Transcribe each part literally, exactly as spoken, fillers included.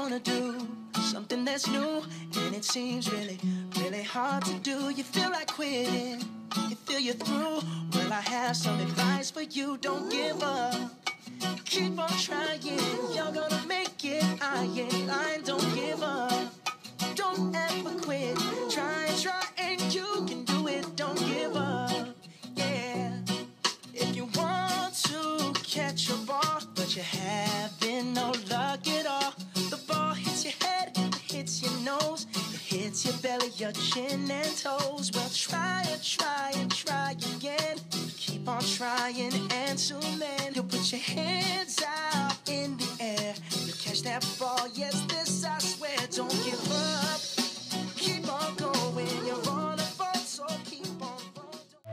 wanna do something that's new, and it seems really, really hard to do. You feel like quitting, you feel you're through. Well, I have some advice for you. Don't give up, keep on trying. You're gonna make it, I ain't lying. Don't give up, don't ever quit. Try and try and you can do it. Don't give up, yeah. If you want to catch a ball, but you're having no luck at all, the ball hits your head, it hits your nose, it hits your belly, your chin and toes. Well, try and try and try again. Keep on trying, and soon then you'll put your hands out in the air. You'll catch that ball, yes, this I swear. Don't give up, keep on going. You're on a boat, so keep on going.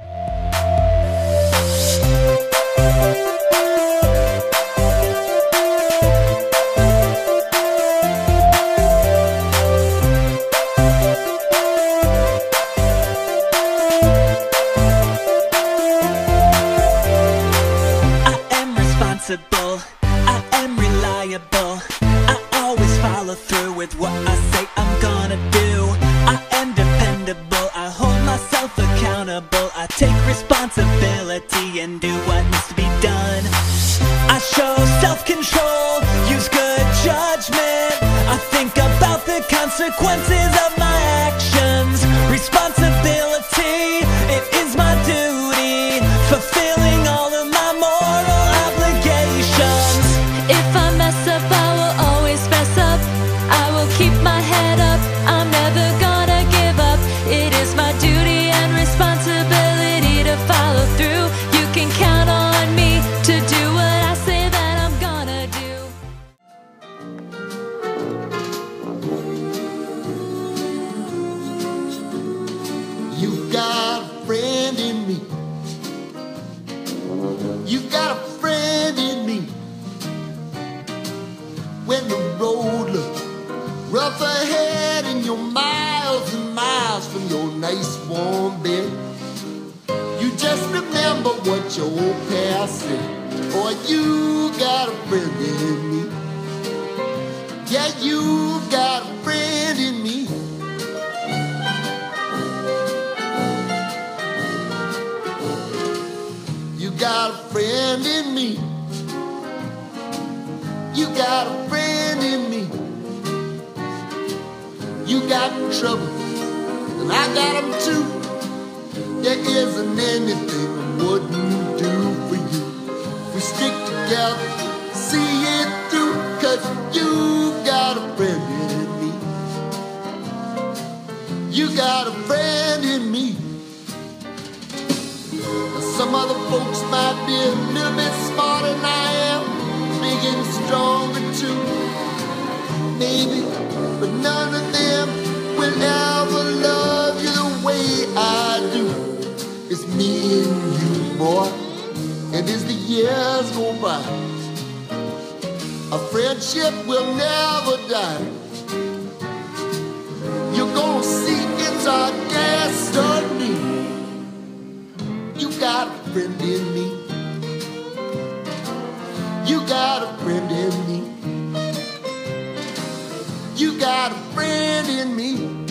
I am reliable, I always follow through with what I say I'm gonna do. I am dependable, I hold myself accountable, I take responsibility and do what needs to be done. I show self-control, use good judgment, I think about the consequences of my actions. Responsibility, it is my duty, fulfilling all of my moral obligations. If I mess up, I will always fess up. I will keep my head up, I'm never gonna give up. It is my duty and responsibility to follow through. You can count on me to do what I say that I'm gonna do. You got a friend in me. You got a friend in me. When the road looks rough ahead and you're miles and miles from your nice warm bed, you just remember what your old past said. Boy, you got a friend in me. Yeah, you got a friend in me. You got a friend in me. You got a friend in me. You got trouble, and I got them too. There isn't anything I wouldn't do for you. We stick together, see it through, cause you got a friend in me. You got a friend in me. Some other folks might be a little bit smarter than I am, big and stronger too, maybe, but none of them will ever love you the way I do. It's me and you, boy, and as the years go by, our friendship will never die. You're gonna see it's our destiny. You got a friend in me. You got a friend in me. You got a friend in me.